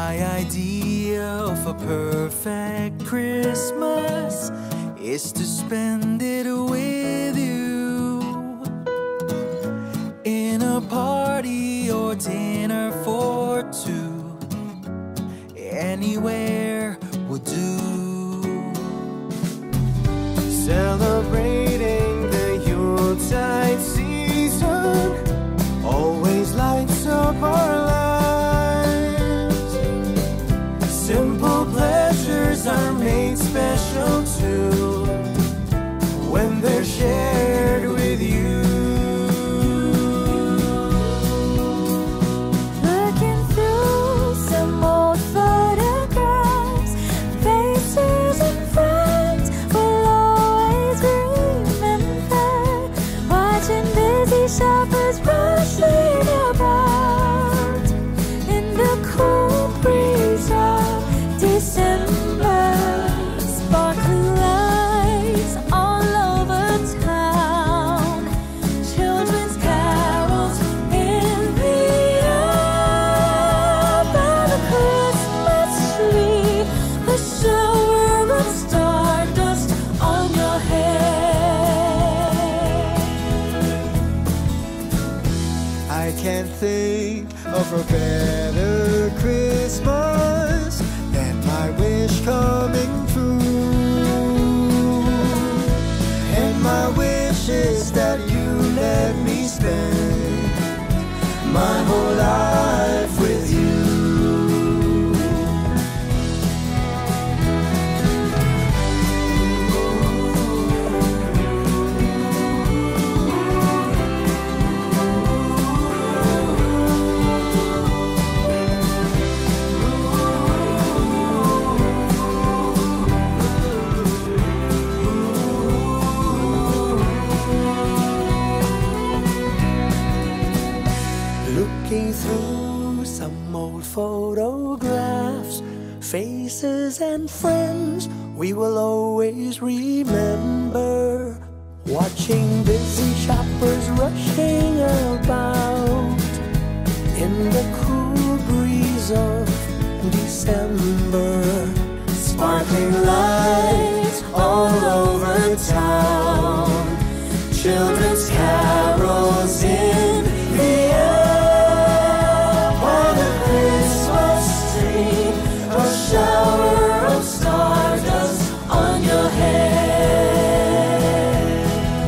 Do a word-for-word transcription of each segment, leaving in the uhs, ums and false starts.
My idea of a perfect Christmas is to spend it with you, in a party or dinner for two. Anywhere will do. Celebrating the Yuletide season always lights up our lives. Simple pleasures are made special too when they're shared with you. Looking through some old photographs, faces and friends we'll always remember. Watching busy shoppers rushing about in the cool breeze of December. Sparkling lights all over town, children's carols in the air. By the Christmas tree, a shower of stardust on your head. I can't think of a better Christmas than my wish coming true. And my wish is that you let me spend my whole life with you. Looking through some old photographs, faces and friends we will always remember. Watching busy shoppers rushing about in the cool breeze of December. Sparkling lights all over town, children's carols in the air. A shower of stardust on your head.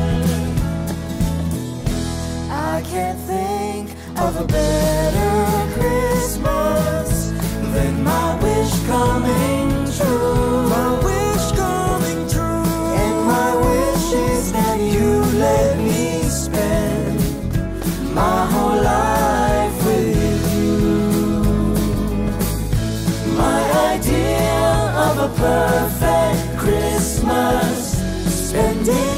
I can't think of a better Christmas than my wish coming true. My wish coming true. And my wish is that you let me spend my whole life with you. Of a perfect Christmas, spending